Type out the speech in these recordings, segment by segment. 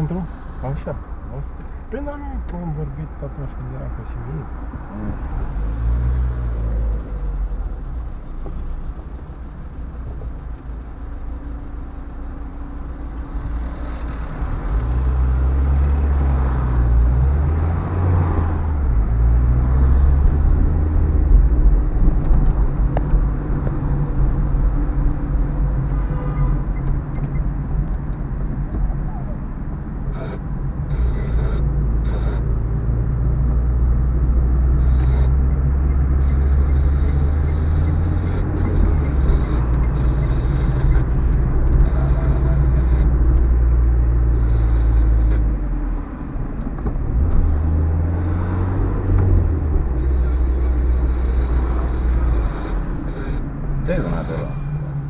Pentru? Așa, asta. Păi dar nu am vorbit atunci când era posibil. Dă-i una de la.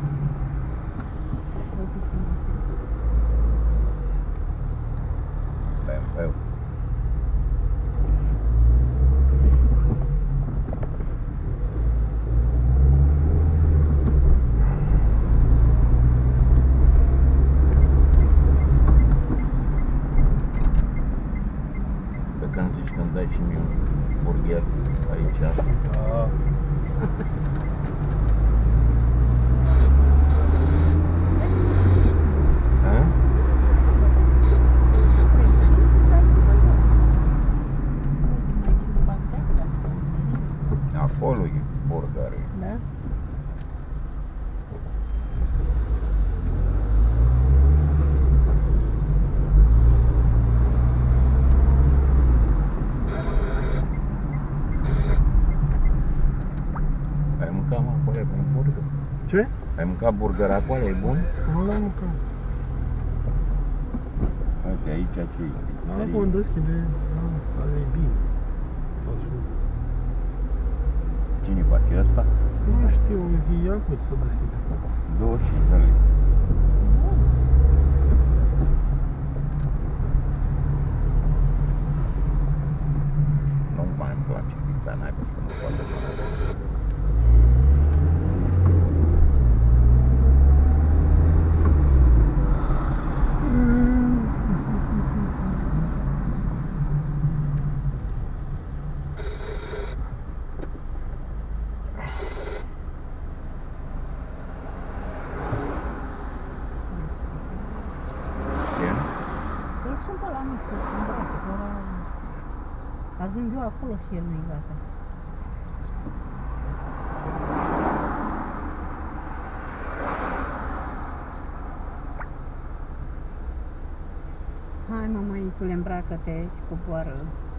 BMW. Pe când zici când dai și mie un burger aici. Da. Acolo e burger. Da? Ai mâncat, mă, acolo e bun burger? Ce? Ai mâncat burger acolo, e bun? Nu l-am mâncat. Uite, aici ce e? Da, acum deschide. Da, e bine. Cine face asta? Nu știu, e Iacut să deschide. 25 de lei. Nu mai îmi place pizza, n-ai văzut că nu poate să mănânc. Păi sunt pe la mic, sunt îmbrăcat, doar ajung eu acolo și el nu-i gata. Hai mă, măicule, îmbracă-te și coboară.